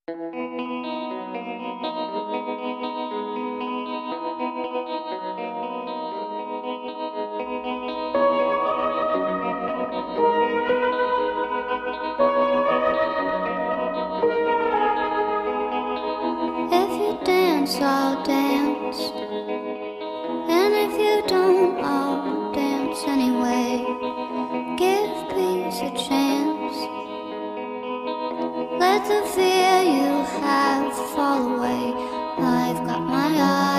If you dance, I'll dance. And if you don't, I'll dance anyway. Give peace a chance. Let the fear you have fall away. I've got my eyes